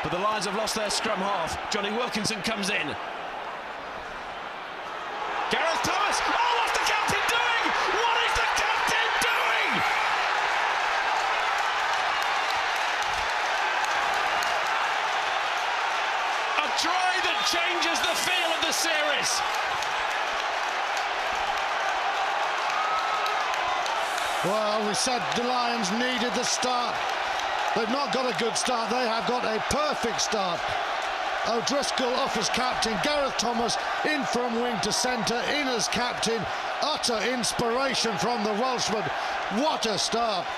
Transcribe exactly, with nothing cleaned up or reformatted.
But the Lions have lost their scrum half. Johnny Wilkinson comes in. Gareth Thomas! Oh, what's the captain doing? What is the captain doing? A try that changes the feel of the series. Well, we said the Lions needed the start. They've not got a good start, they have got a perfect start. O'Driscoll off as captain, Gareth Thomas in from wing to centre, in as captain. Utter inspiration from the Welshman. What a start.